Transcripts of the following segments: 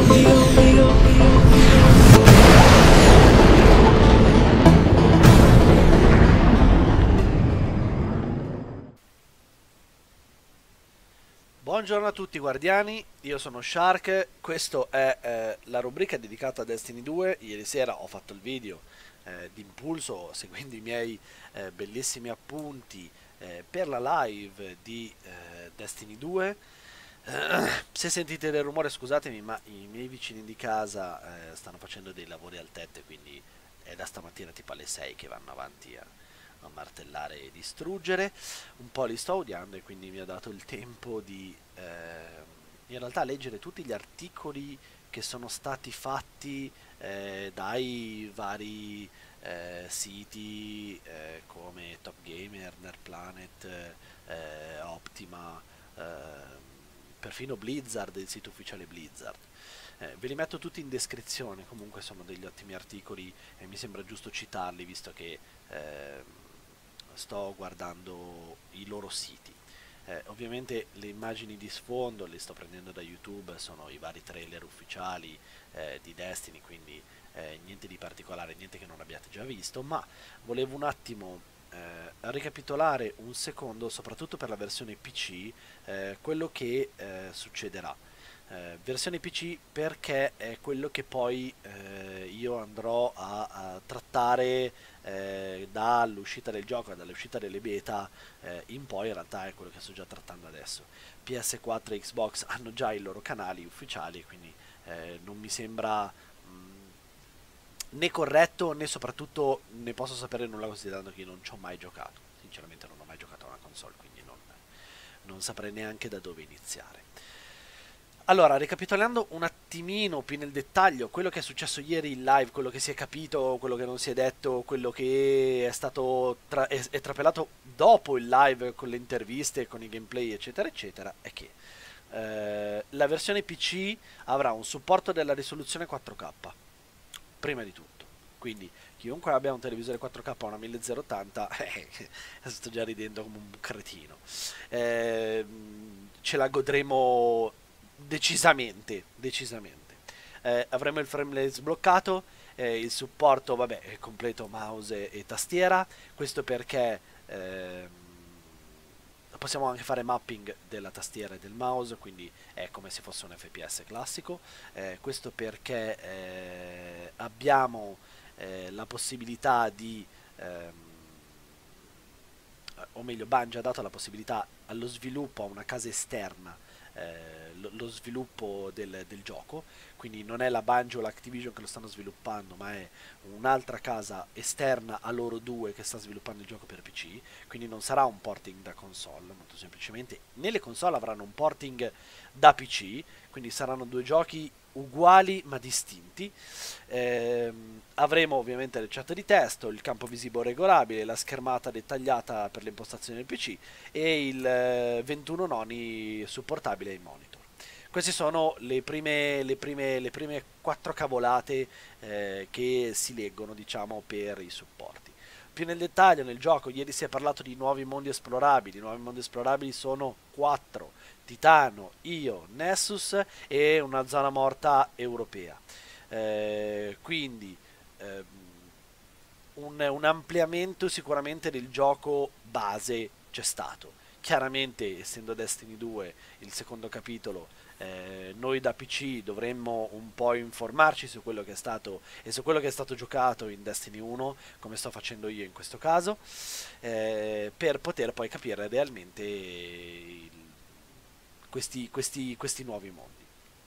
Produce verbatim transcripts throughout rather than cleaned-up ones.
Buongiorno a tutti guardiani, io sono Shark, questa è eh, la rubrica dedicata a Destiny due. Ieri sera ho fatto il video eh, d'impulso seguendo i miei eh, bellissimi appunti eh, per la live di eh, Destiny due. Eh, se sentite del rumore scusatemi, ma i miei vicini di casa eh, stanno facendo dei lavori al tetto, quindi è da stamattina tipo alle sei che vanno avanti a a martellare e distruggere. Un po' li sto odiando e quindi mi ha dato il tempo di eh, in realtà leggere tutti gli articoli che sono stati fatti eh, dai vari eh, siti eh, come Top Gamer, Nerdplanet, eh, Optima, eh, perfino Blizzard, il sito ufficiale Blizzard. Eh, ve li metto tutti in descrizione, comunque sono degli ottimi articoli e mi sembra giusto citarli visto che eh, sto guardando i loro siti. Eh, ovviamente le immagini di sfondo le sto prendendo da YouTube, sono i vari trailer ufficiali eh, di Destiny, quindi eh, niente di particolare, niente che non abbiate già visto, ma volevo un attimo eh, ricapitolare un secondo, soprattutto per la versione P C, eh, quello che eh, succederà. Eh, versione P C perché è quello che poi eh, io andrò a, a trattare eh, dall'uscita del gioco, dall'uscita delle beta eh, in poi. In realtà è quello che sto già trattando adesso. P S quattro e Xbox hanno già i loro canali ufficiali, quindi eh, non mi sembra mh, né corretto né soprattutto ne posso sapere nulla considerando che io non ci ho mai giocato. Sinceramente non ho mai giocato a una console, quindi non, non saprei neanche da dove iniziare. Allora, ricapitolando un attimino più nel dettaglio quello che è successo ieri in live, quello che si è capito, quello che non si è detto, quello che è stato tra è, è trapelato dopo il live con le interviste, con i gameplay eccetera eccetera, è che eh, la versione P C avrà un supporto della risoluzione quattro K, prima di tutto. Quindi chiunque abbia un televisore quattro K o una mille ottanta, eh, sto già ridendo come un cretino. Eh, ce la godremo decisamente, decisamente. Eh, avremo il framerate sbloccato, eh, il supporto, vabbè, è completo mouse e, e tastiera. Questo perché ehm, possiamo anche fare mapping della tastiera e del mouse, quindi è come se fosse un F P S classico. Eh, questo perché eh, abbiamo eh, la possibilità di ehm, o meglio Bungie ha dato la possibilità allo sviluppo a una casa esterna eh, lo, lo sviluppo del, del gioco, quindi non è la Bungie o l'Activision che lo stanno sviluppando, ma è un'altra casa esterna a loro due che sta sviluppando il gioco per P C, quindi non sarà un porting da console, molto semplicemente. Nelle console avranno un porting da P C, quindi saranno due giochi uguali ma distinti. Ehm, avremo ovviamente le chat di testo, il campo visivo regolabile, la schermata dettagliata per le impostazioni del P C e il eh, ventuno noni supportabile ai monitor. Queste sono le prime, le prime, le prime quattro cavolate eh, che si leggono, diciamo, per i supporti. Più nel dettaglio nel gioco, ieri si è parlato di nuovi mondi esplorabili. I nuovi mondi esplorabili sono quattro: Titano, Io, Nessus e una zona morta europea. Eh, quindi ehm, un, un ampliamento sicuramente del gioco base c'è stato. Chiaramente, essendo Destiny due il secondo capitolo, eh, noi da P C dovremmo un po' informarci su quello che è stato e su quello che è stato giocato in Destiny uno, come sto facendo io in questo caso, eh, per poter poi capire realmente il, questi, questi, questi nuovi mondi.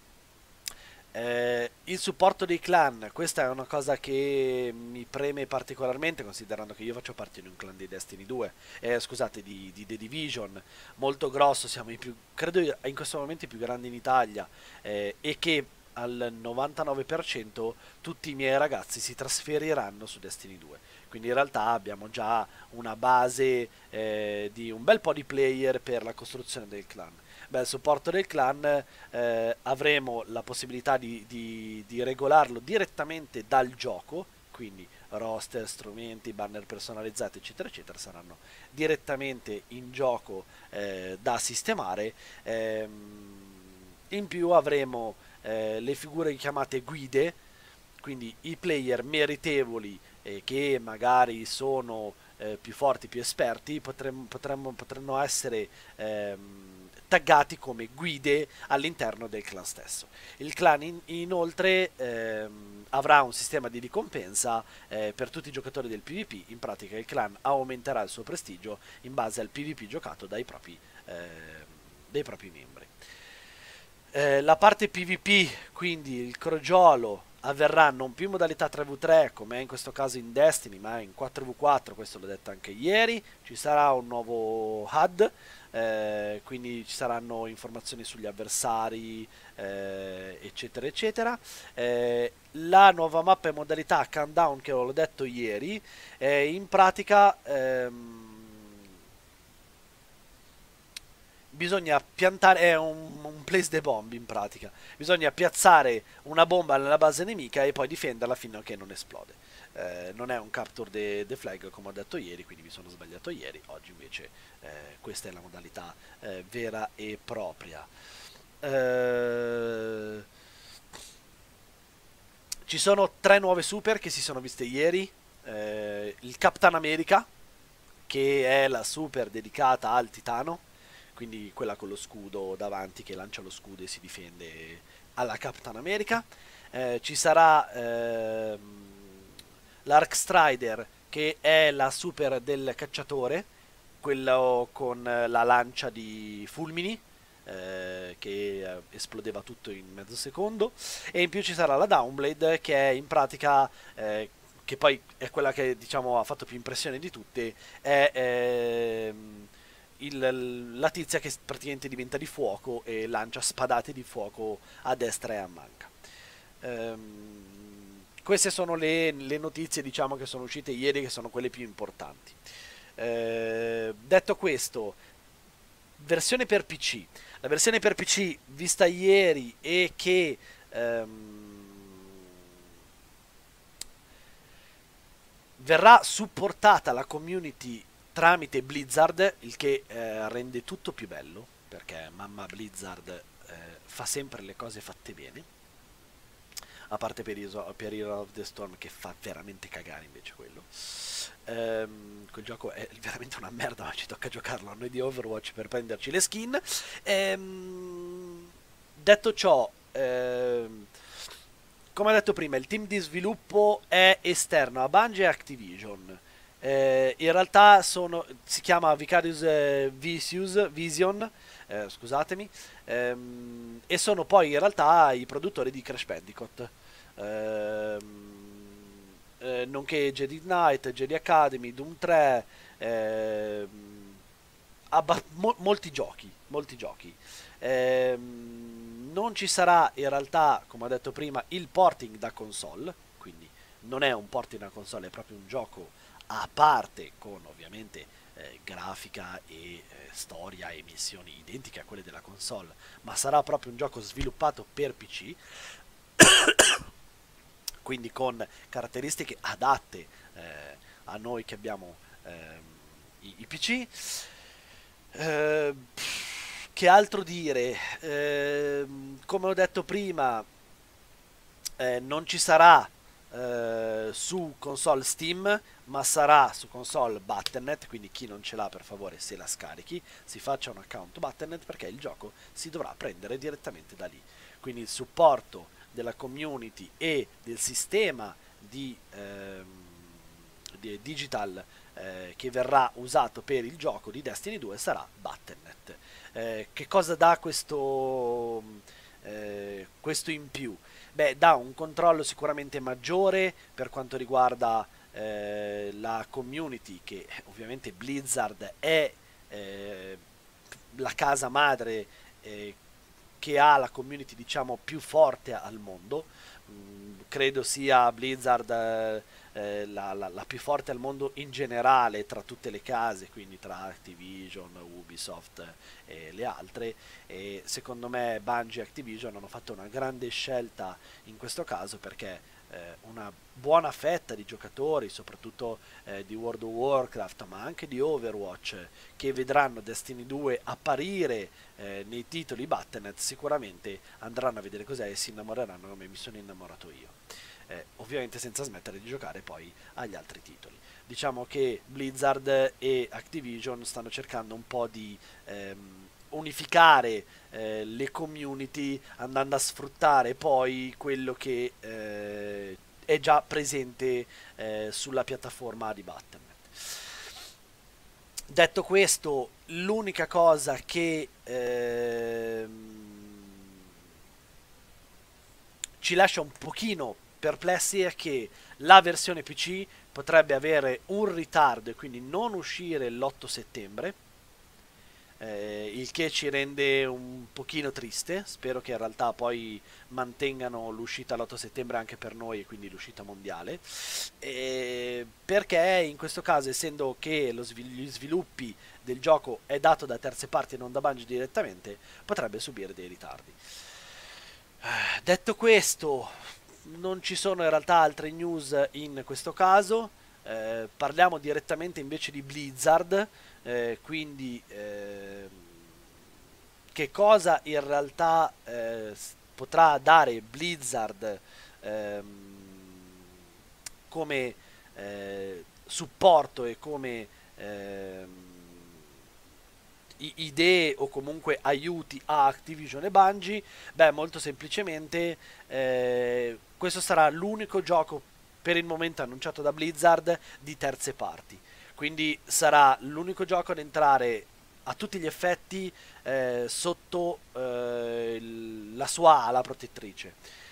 Eh, il supporto dei clan, questa è una cosa che mi preme particolarmente considerando che io faccio parte di un clan di Destiny due, eh, scusate, di, di The Division, molto grosso, siamo i più, credo in questo momento i più grandi in Italia, eh, e che al novantanove per cento tutti i miei ragazzi si trasferiranno su Destiny due. Quindi in realtà abbiamo già una base eh, di un bel po' di player per la costruzione del clan. Beh, il supporto del clan eh, avremo la possibilità di, di, di regolarlo direttamente dal gioco, quindi roster, strumenti, banner personalizzati eccetera eccetera saranno direttamente in gioco eh, da sistemare. Ehm, in più avremo eh, le figure chiamate guide, quindi i player meritevoli eh, che magari sono eh, più forti, più esperti, potremmo, potremmo, potranno essere ehm, taggati come guide all'interno del clan stesso. Il clan in- inoltre ehm, avrà un sistema di ricompensa eh, per tutti i giocatori del PvP. In pratica il clan aumenterà il suo prestigio in base al PvP giocato dai propri, ehm, dai propri membri. Eh, la parte PvP, quindi il crogiolo, avverrà non più in modalità tre vu tre come è in questo caso in Destiny, ma in quattro vu quattro, questo l'ho detto anche ieri. Ci sarà un nuovo H U D, eh, quindi ci saranno informazioni sugli avversari, eh, eccetera, eccetera. Eh, la nuova mappa in modalità countdown, che l'ho detto ieri, eh, in pratica ehm, bisogna piantare, è un, un place the bomb in pratica, bisogna piazzare una bomba nella base nemica e poi difenderla fino a che non esplode. Eh, non è un capture the, the flag come ho detto ieri, quindi mi sono sbagliato ieri, oggi invece eh, questa è la modalità eh, vera e propria. Eh, Ci sono tre nuove super che si sono viste ieri. Eh, il Captain America, che è la super dedicata al titano, quindi quella con lo scudo davanti che lancia lo scudo e si difende alla Captain America. Eh, ci sarà ehm, l'Arc Strider, che è la super del cacciatore, quello con la lancia di fulmini, eh, che eh, esplodeva tutto in mezzo secondo. E in più ci sarà la Downblade, che è in pratica eh, che poi è quella che diciamo ha fatto più impressione di tutte, è ehm, il- la tizia che praticamente diventa di fuoco e lancia spadate di fuoco a destra e a manca. Ehm, queste sono le, le notizie diciamo che sono uscite ieri, che sono quelle più importanti. Eh, detto questo, versione per P C. La versione per P C vista ieri e che ehm, verrà supportata la community tramite Blizzard, il che eh, rende tutto più bello, perché mamma Blizzard eh, fa sempre le cose fatte bene. A parte per, Iso- per Hero of the Storm, che fa veramente cagare invece quello. Ehm, quel gioco è veramente una merda, ma ci tocca giocarlo a noi di Overwatch per prenderci le skin. Ehm, detto ciò, ehm, come ho detto prima, il team di sviluppo è esterno a Bungie e Activision. Eh, in realtà sono, si chiama Vicarious eh, Vicious, Vision, eh, scusatemi, ehm, e sono poi in realtà i produttori di Crash Bandicoot. Ehm, eh, nonché Jedi Knight, Jedi Academy, Doom tre, ehm, abba- mo- molti giochi, molti giochi. Ehm, non ci sarà in realtà, come ho detto prima, il porting da console, quindi non è un porting da console, è proprio un gioco a parte con ovviamente eh, grafica e eh, storia e missioni identiche a quelle della console, ma sarà proprio un gioco sviluppato per P C, quindi con caratteristiche adatte eh, a noi che abbiamo ehm, i, i P C. Eh, che altro dire? Ehm, come ho detto prima, eh, non ci sarà eh, su console Steam, ma sarà su console battle punto net, quindi chi non ce l'ha per favore se la scarichi, si faccia un account battle punto net, perché il gioco si dovrà prendere direttamente da lì. Quindi il supporto della community e del sistema di, ehm, di digital eh, che verrà usato per il gioco di Destiny due sarà battle punto net. Eh, che cosa dà questo, eh, questo in più? Beh, dà un controllo sicuramente maggiore per quanto riguarda eh, la community, che ovviamente Blizzard è eh, la casa madre eh, che ha la community diciamo più forte al mondo. Mm, credo sia Blizzard eh, eh, la, la- la più forte al mondo in generale tra tutte le case, quindi tra Activision, Ubisoft e le altre. E secondo me Bungie e Activision hanno fatto una grande scelta in questo caso, perché eh, una buona fetta di giocatori, soprattutto eh, di World of Warcraft, ma anche di Overwatch, che vedranno Destiny due apparire eh, nei titoli battle punto net, sicuramente andranno a vedere cos'è e si innamoreranno come mi sono innamorato io. Eh, ovviamente senza smettere di giocare poi agli altri titoli. Diciamo che Blizzard e Activision stanno cercando un po' di ehm, unificare eh, le community, andando a sfruttare poi quello che eh, è già presente eh, sulla piattaforma di battle punto net. Detto questo, l'unica cosa che ehm, ci lascia un pochino perplessi è che la versione P C potrebbe avere un ritardo e quindi non uscire l'otto settembre, eh, il che ci rende un pochino triste. Spero che in realtà poi mantengano l'uscita l'otto settembre anche per noi e quindi l'uscita mondiale, eh, perché in questo caso, essendo che lo svil- gli sviluppi del gioco è dato da terze parti e non da Bungie direttamente, potrebbe subire dei ritardi. Eh, Detto questo, non ci sono in realtà altre news in questo caso. Eh, parliamo direttamente invece di Blizzard, eh, quindi eh, che cosa in realtà eh, s- potrà dare Blizzard ehm, come eh, supporto e come ehm, i- idee o comunque aiuti a Activision e Bungie. Beh, molto semplicemente eh, questo sarà l'unico gioco per il momento annunciato da Blizzard di terze parti, quindi sarà l'unico gioco ad entrare a tutti gli effetti eh, sotto eh, il- la sua ala protettrice.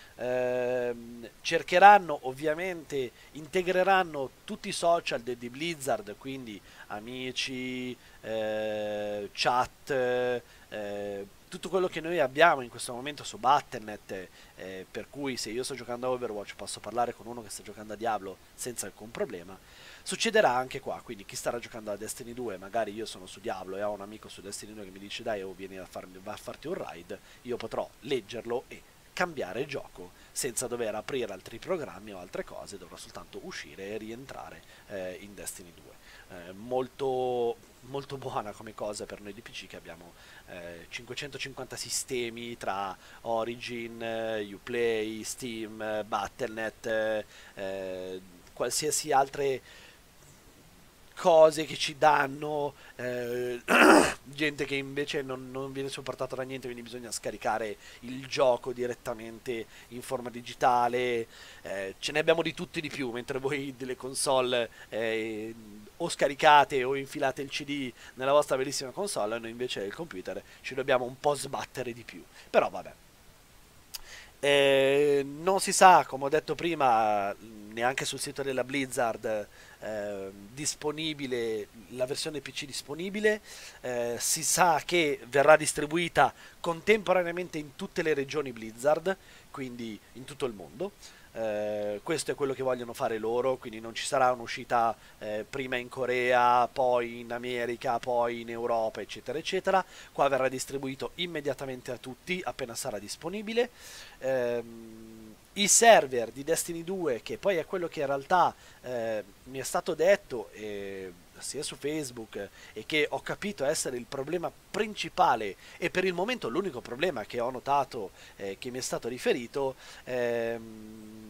Ehm, cercheranno ovviamente, integreranno tutti i social de- di Blizzard, quindi amici, eh, chat, eh, tutto quello che noi abbiamo in questo momento su battle punto net, eh, per cui se io sto giocando a Overwatch posso parlare con uno che sta giocando a Diablo senza alcun problema. Succederà anche qua, quindi chi starà giocando a Destiny due, magari io sono su Diablo e ho un amico su Destiny due che mi dice dai, oh, vieni a, farmi, va a farti un raid, io potrò leggerlo e cambiare il gioco senza dover aprire altri programmi o altre cose, dovrò soltanto uscire e rientrare eh, in Destiny due. Eh, molto, molto buona come cosa per noi di P C, che abbiamo eh, cinquecentocinquanta sistemi tra Origin, eh, Uplay, Steam, eh, battle punto net, eh, eh, qualsiasi altre cose che ci danno, eh, gente che invece non, non viene supportata da niente, quindi bisogna scaricare il gioco direttamente in forma digitale. Eh, ce ne abbiamo di tutti di più, mentre voi delle console eh, o scaricate o infilate il C D nella vostra bellissima console, noi invece del computer ci dobbiamo un po' sbattere di più. Però vabbè. Eh, non si sa, come ho detto prima, neanche sul sito della Blizzard eh, disponibile la versione P C disponibile. Eh, si sa che verrà distribuita contemporaneamente in tutte le regioni Blizzard, quindi in tutto il mondo. Eh, questo è quello che vogliono fare loro, quindi non ci sarà un'uscita eh, prima in Corea, poi in America, poi in Europa, eccetera, eccetera. Qua verrà distribuito immediatamente a tutti appena sarà disponibile. Ehm, I server di Destiny due, che poi è quello che in realtà eh, mi è stato detto eh, sia su Facebook e che ho capito essere il problema principale e per il momento l'unico problema che ho notato eh, che mi è stato riferito, ehm,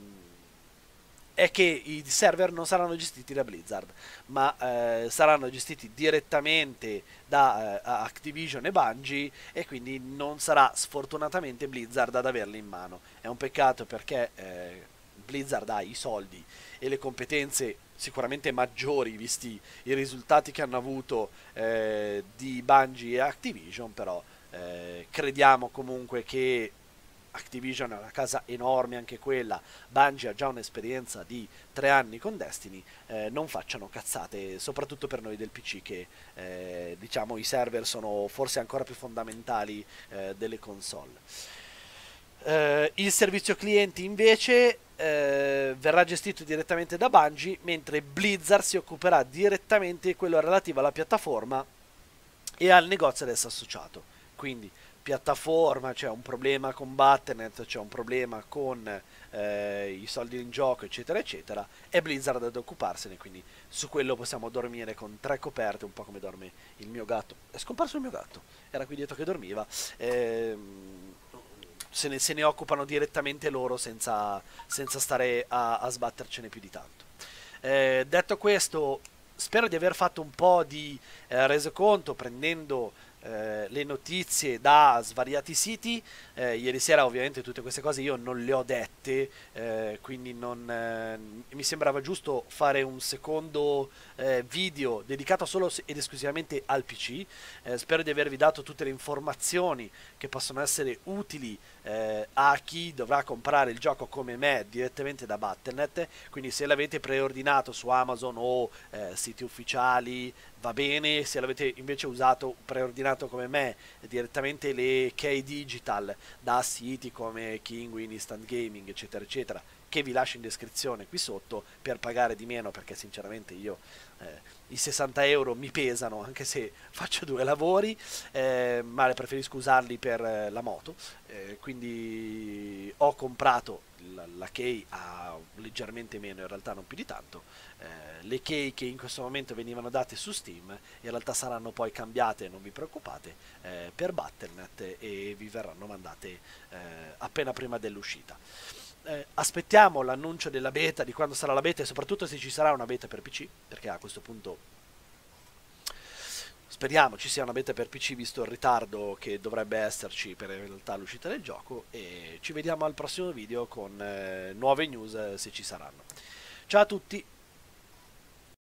è che i server non saranno gestiti da Blizzard, ma eh, saranno gestiti direttamente da eh, Activision e Bungie, e quindi non sarà sfortunatamente Blizzard ad averli in mano. È un peccato, perché eh, Blizzard ha i soldi e le competenze sicuramente maggiori, visti i risultati che hanno avuto eh, di Bungie e Activision, però eh, crediamo comunque che Activision è una casa enorme anche quella, Bungie ha già un'esperienza di tre anni con Destiny, eh, non facciano cazzate, soprattutto per noi del P C, che eh, diciamo i server sono forse ancora più fondamentali eh, delle console. Eh, il servizio clienti invece eh, verrà gestito direttamente da Bungie, mentre Blizzard si occuperà direttamente di quello relativo alla piattaforma e al negozio ad esso associato. Quindi piattaforma, c'è un problema con Battle.net, c'è un problema con eh, i soldi in gioco, eccetera, eccetera, è Blizzard ad occuparsene, quindi su quello possiamo dormire con tre coperte, un po' come dorme il mio gatto. È scomparso il mio gatto, era qui dietro che dormiva. Ehm, se, ne, se ne occupano direttamente loro senza, senza stare a, a sbattercene più di tanto. Eh, detto questo, spero di aver fatto un po' di eh, resoconto prendendo eh, le notizie da svariati siti. Eh, ieri sera ovviamente tutte queste cose io non le ho dette, eh, quindi non, eh, mi sembrava giusto fare un secondo eh, video dedicato solo ed esclusivamente al P C. Eh, spero di avervi dato tutte le informazioni che possono essere utili eh, a chi dovrà comprare il gioco come me direttamente da Battle punto net, quindi se l'avete preordinato su Amazon o eh, siti ufficiali va bene, se l'avete invece usato preordinato come me direttamente le key digital da siti come Kinguin, Instant Gaming, eccetera eccetera, che vi lascio in descrizione qui sotto per pagare di meno, perché sinceramente io eh, i sessanta euro mi pesano anche se faccio due lavori, eh, ma preferisco usarli per eh, la moto, eh, quindi ho comprato la, la key a leggermente meno, in realtà non più di tanto. Eh, le key che in questo momento venivano date su Steam in realtà saranno poi cambiate, non vi preoccupate, eh, per Battle punto net e vi verranno mandate eh, appena prima dell'uscita. Eh, aspettiamo l'annuncio della beta, di quando sarà la beta e soprattutto se ci sarà una beta per P C, perché a questo punto speriamo ci sia una beta per P C visto il ritardo che dovrebbe esserci per in realtà l'uscita del gioco, e ci vediamo al prossimo video con eh, nuove news eh, se ci saranno. Ciao a tutti!